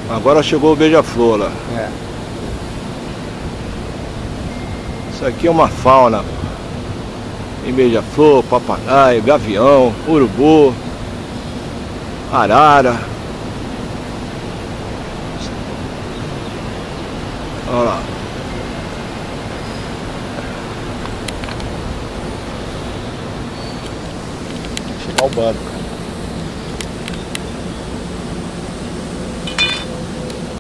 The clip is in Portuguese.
Agora chegou o beija-flor lá. É. Isso aqui é uma fauna. Tem beija-flor, papagaio, gavião, urubu, arara. Olha lá. Chegar o barco.